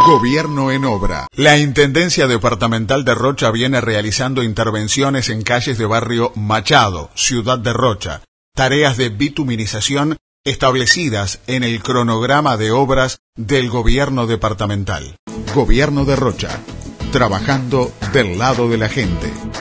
Gobierno en obra. La Intendencia Departamental de Rocha viene realizando intervenciones en calles de barrio Machado, ciudad de Rocha. Tareas de bituminización establecidas en el cronograma de obras del Gobierno Departamental. Gobierno de Rocha. Trabajando del lado de la gente.